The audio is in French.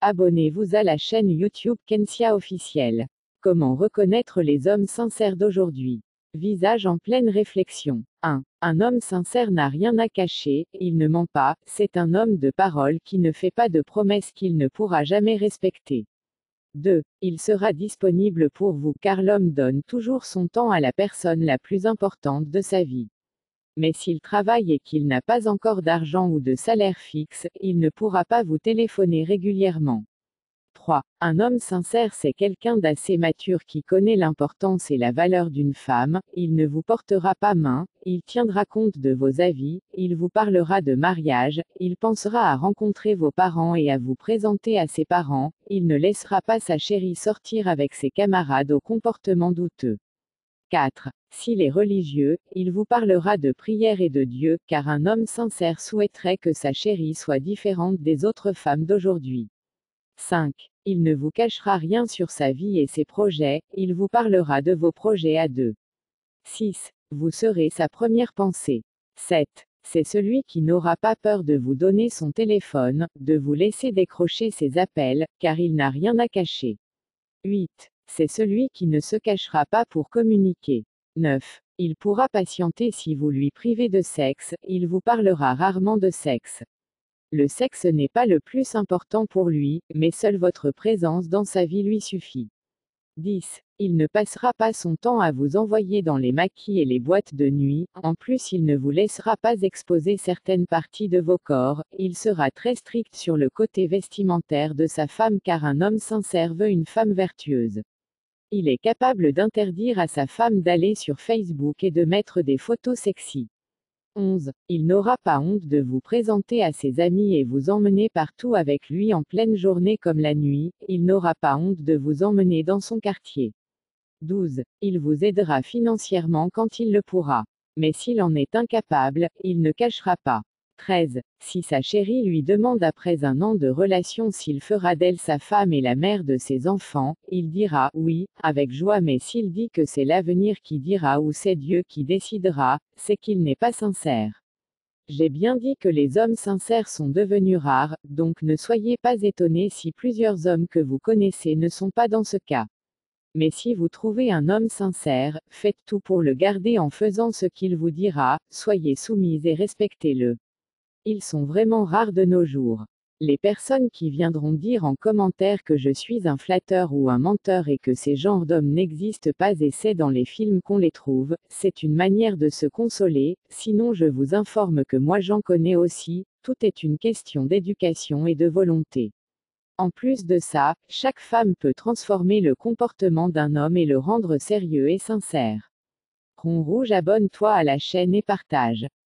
Abonnez-vous à la chaîne YouTube Kensia Officiel. Comment reconnaître les hommes sincères d'aujourd'hui? Visage en pleine réflexion. 1. Un homme sincère n'a rien à cacher, il ne ment pas, c'est un homme de parole qui ne fait pas de promesses qu'il ne pourra jamais respecter. 2. Il sera disponible pour vous car l'homme donne toujours son temps à la personne la plus importante de sa vie. Mais s'il travaille et qu'il n'a pas encore d'argent ou de salaire fixe, il ne pourra pas vous téléphoner régulièrement. 3. Un homme sincère, c'est quelqu'un d'assez mature qui connaît l'importance et la valeur d'une femme, il ne vous portera pas main, il tiendra compte de vos avis, il vous parlera de mariage, il pensera à rencontrer vos parents et à vous présenter à ses parents, il ne laissera pas sa chérie sortir avec ses camarades au comportement douteux. 4. S'il est religieux, il vous parlera de prière et de Dieu, car un homme sincère souhaiterait que sa chérie soit différente des autres femmes d'aujourd'hui. 5. Il ne vous cachera rien sur sa vie et ses projets, il vous parlera de vos projets à deux. 6. Vous serez sa première pensée. 7. C'est celui qui n'aura pas peur de vous donner son téléphone, de vous laisser décrocher ses appels, car il n'a rien à cacher. 8. C'est celui qui ne se cachera pas pour communiquer. 9. Il pourra patienter si vous lui privez de sexe, il vous parlera rarement de sexe. Le sexe n'est pas le plus important pour lui, mais seule votre présence dans sa vie lui suffit. 10. Il ne passera pas son temps à vous envoyer dans les maquis et les boîtes de nuit, en plus il ne vous laissera pas exposer certaines parties de vos corps, il sera très strict sur le côté vestimentaire de sa femme car un homme sincère veut une femme vertueuse. Il est capable d'interdire à sa femme d'aller sur Facebook et de mettre des photos sexy. 11. Il n'aura pas honte de vous présenter à ses amis et vous emmener partout avec lui en pleine journée comme la nuit, il n'aura pas honte de vous emmener dans son quartier. 12. Il vous aidera financièrement quand il le pourra. Mais s'il en est incapable, il ne cachera pas. 13. Si sa chérie lui demande après un an de relation s'il fera d'elle sa femme et la mère de ses enfants, il dira oui, avec joie, mais s'il dit que c'est l'avenir qui dira ou c'est Dieu qui décidera, c'est qu'il n'est pas sincère. J'ai bien dit que les hommes sincères sont devenus rares, donc ne soyez pas étonnés si plusieurs hommes que vous connaissez ne sont pas dans ce cas. Mais si vous trouvez un homme sincère, faites tout pour le garder en faisant ce qu'il vous dira, soyez soumise et respectez-le. Ils sont vraiment rares de nos jours. Les personnes qui viendront dire en commentaire que je suis un flatteur ou un menteur et que ces genres d'hommes n'existent pas et c'est dans les films qu'on les trouve, c'est une manière de se consoler, sinon je vous informe que moi j'en connais aussi, tout est une question d'éducation et de volonté. En plus de ça, chaque femme peut transformer le comportement d'un homme et le rendre sérieux et sincère. Rond rouge, abonne-toi à la chaîne et partage.